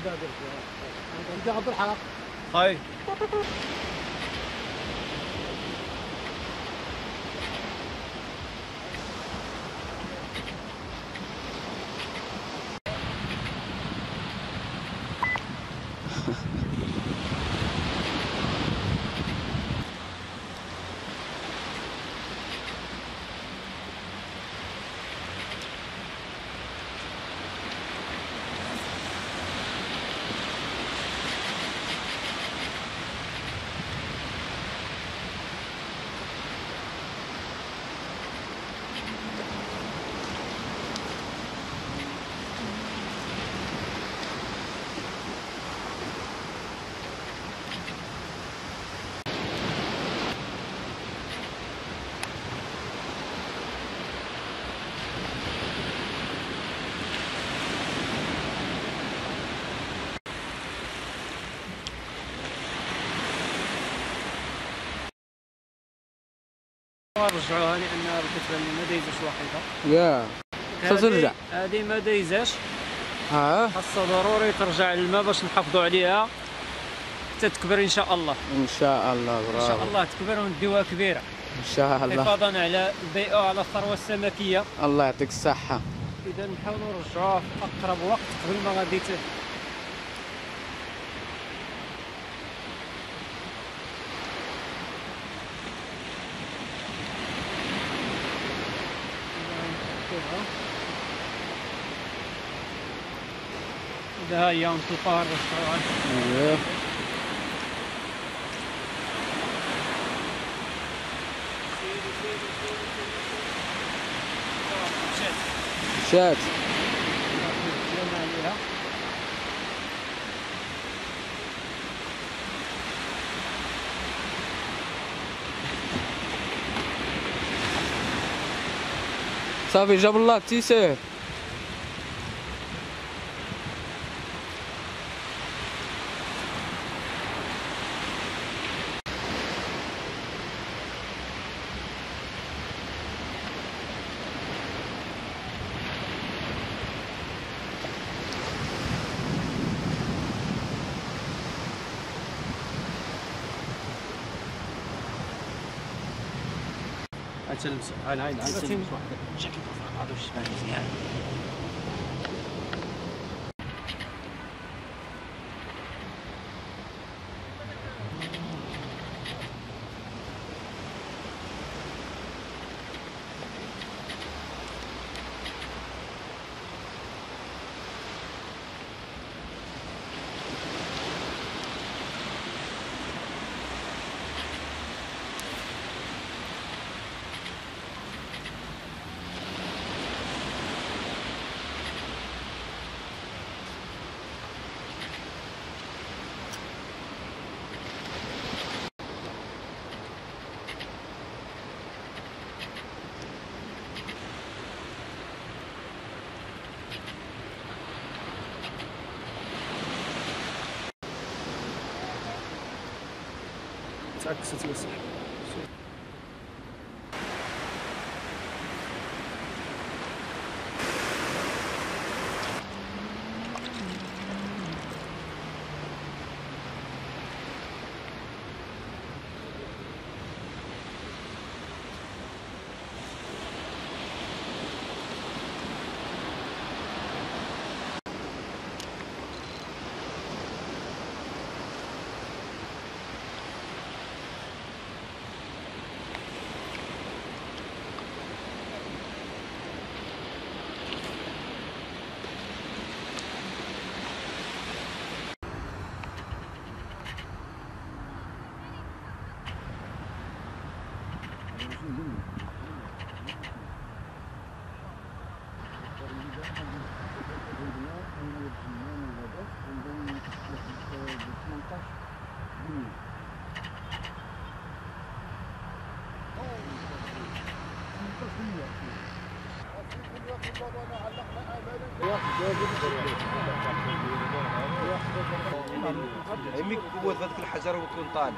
هاي نرجعوها لان كتبان لي ما دايزاش واحده. يا ترجع هذه ما دايزاش. خاصها ضروري ترجع للماء باش نحافظوا عليها حتى تكبر ان شاء الله. ان شاء الله ان شاء الله تكبر ونديوها كبيره ان شاء الله، حفاظا على البيئه وعلى الثروه السمكيه. الله يعطيك الصحه. اذا نحاولوا نرجعوها في اقرب وقت قبل ما غادي إذا هي نطلقوها نرجعوها. مشات صافي جاب الله تيسير. تلمس هاي تلمس واحده شكل هذا واش بان مزيان. تعكست بس. ميك قوة هذاك الحجر ويكون طالع